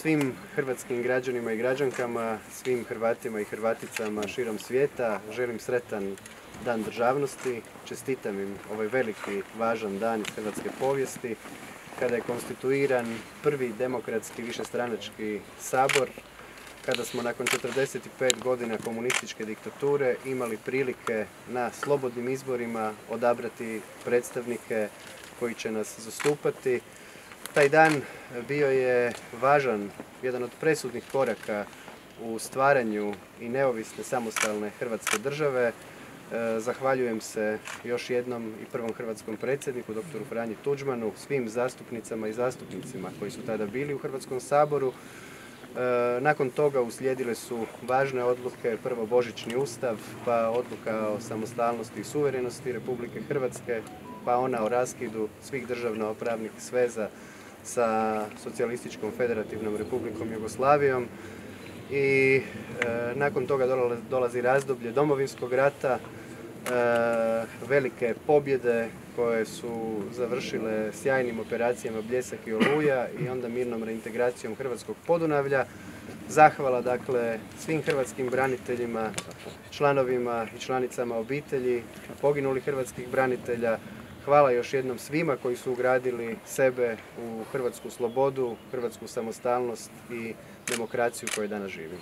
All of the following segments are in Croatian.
Svim hrvatskim građanima i građankama, svim Hrvatima i Hrvaticama širom svijeta želim sretan Dan državnosti. Čestitam im ovaj veliki, važan dan iz hrvatske povijesti, kada je konstituiran prvi demokratski višestranački sabor, kada smo nakon 45 godina komunističke diktature imali prilike na slobodnim izborima odabrati predstavnike koji će nas zastupati. Taj dan bio je važan, jedan od presudnih koraka u stvaranju i neovisne samostalne Hrvatske države. Zahvaljujem se još jednom i prvom hrvatskom predsjedniku, doktoru Franji Tuđmanu, svim zastupnicama i zastupnicima koji su tada bili u Hrvatskom saboru. Nakon toga uslijedile su važne odluke, prvo Božićni ustav, pa odluka o samostalnosti i suverenosti Republike Hrvatske, pa ona o raskidu svih državno-pravnih sveza sa Socijalističkom federativnom Republikom Jugoslavijom. I nakon toga dolazi razdoblje Domovinskog rata, velike pobjede koje su završile sjajnim operacijama Bljesak i Oluja i onda mirnom reintegracijom Hrvatskog Podunavlja. Zahvala dakle svim hrvatskim braniteljima, članovima i članicama obitelji poginulih hrvatskih branitelja. Hvala još jednom svima koji su ugradili sebe u hrvatsku slobodu, hrvatsku samostalnost i demokraciju koju danas živimo.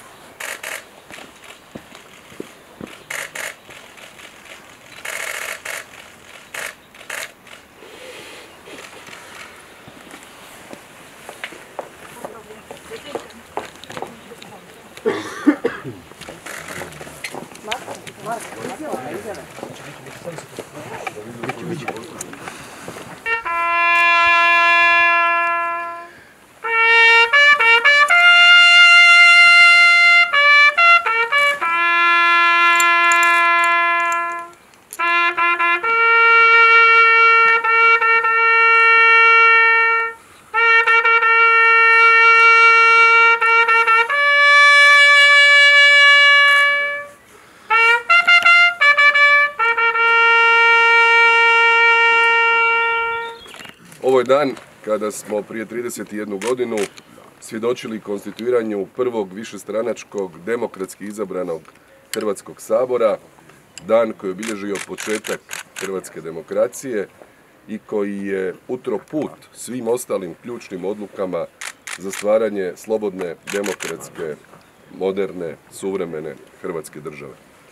Ovo je dan kada smo prije 31 godinu svjedočili konstituiranju prvog višestranačkog demokratski izabranog Hrvatskog sabora, dan koji je obilježio početak hrvatske demokracije i koji je utro put svim ostalim ključnim odlukama za stvaranje slobodne, demokratske, moderne, suvremene Hrvatske države.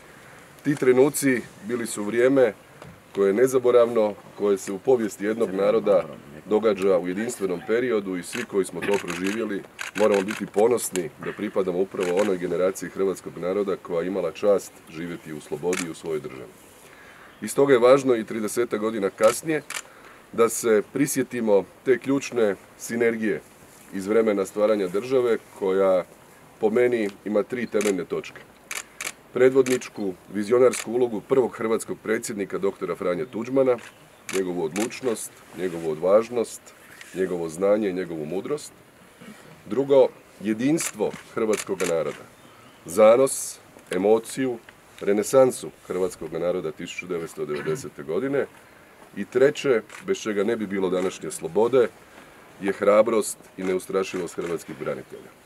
Ti trenuci bili su vrijeme koje je nezaboravno, koje se u povijesti jednog naroda događa u jedinstvenom periodu i svi koji smo to proživjeli moramo biti ponosni da pripadamo upravo onoj generaciji hrvatskog naroda koja je imala čast živjeti u slobodi i u svojoj državi. I stoga je važno i 30 godina kasnije da se prisjetimo te ključne sinergije iz vremena stvaranja države koja po meni ima 3 temeljne točke. Predvodničku, vizionarsku ulogu prvog hrvatskog predsjednika doktora Franje Tuđmana, njegovu odlučnost, njegovu odvažnost, njegovo znanje i njegovu mudrost. Drugo, jedinstvo hrvatskog naroda, zanos, emociju, renesansu hrvatskog naroda 1990. godine. I treće, bez čega ne bi bilo današnje slobode, je hrabrost i neustrašivost hrvatskih branitelja.